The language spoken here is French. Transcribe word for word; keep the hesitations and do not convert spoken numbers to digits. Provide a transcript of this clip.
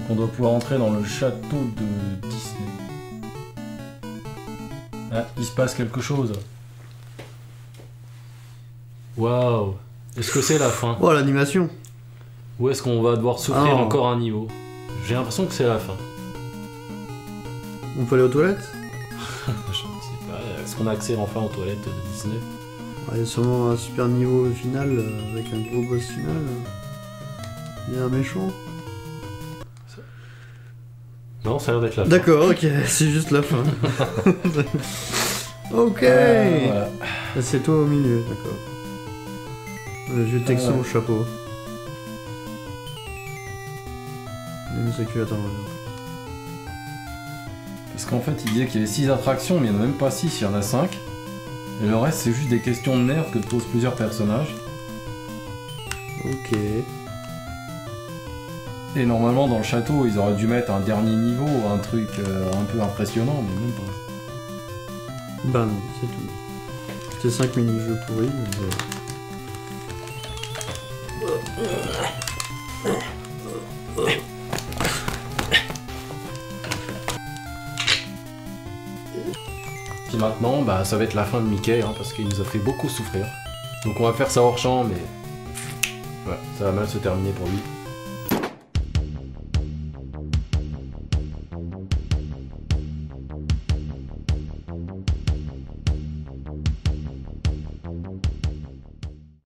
On doit pouvoir entrer dans le château de Disney. Ah, il se passe quelque chose. Waouh. Est-ce que c'est la fin? Oh, l'animation. Ou est-ce qu'on va devoir souffrir oh. encore un niveau? J'ai l'impression que c'est la fin. On peut aller aux toilettes? Je ne sais pas. Est-ce qu'on a accès enfin aux toilettes de Disney? Il y a sûrement un super niveau final euh, avec un gros boss final. Il y a un méchant. Ça... Non, ça a l'air d'être la fin. D'accord, ok, c'est juste la fin. Ok. Euh, voilà. C'est toi au milieu, d'accord. Le vieux Texan euh... au chapeau. Les muscles, attends. Parce qu'en fait, il disait qu'il y avait six attractions, mais il n'y en a même pas six, il y en a cinq. Et le reste, c'est juste des questions de nerfs que posent plusieurs personnages. Ok. Et normalement, dans le château, ils auraient dû mettre un dernier niveau, un truc euh, un peu impressionnant, mais même pas. Bah non, c'est tout. C'est cinq mini-jeux pourris, mais... Puis maintenant, bah, ça va être la fin de Mickey, hein, parce qu'il nous a fait beaucoup souffrir. Donc on va faire ça hors champ, mais... Ouais, ça va mal se terminer pour lui.